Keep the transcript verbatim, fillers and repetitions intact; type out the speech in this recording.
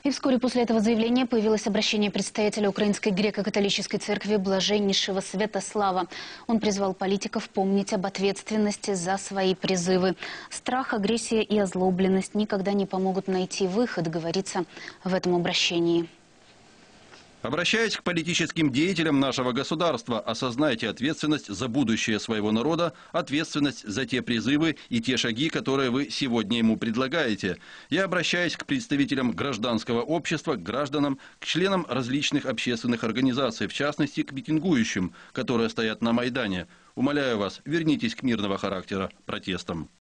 И вскоре после этого заявления появилось обращение представителя Украинской греко-католической церкви Блаженнейшего Святослава. Он призвал политиков помнить об ответственности за свои призывы. Страх, агрессия и озлобленность никогда не помогут найти выход, говорится в этом обращении. Обращаясь к политическим деятелям нашего государства, осознайте ответственность за будущее своего народа, ответственность за те призывы и те шаги, которые вы сегодня ему предлагаете. Я обращаюсь к представителям гражданского общества, к гражданам, к членам различных общественных организаций, в частности, к митингующим, которые стоят на Майдане. Умоляю вас, вернитесь к мирного характера протестам.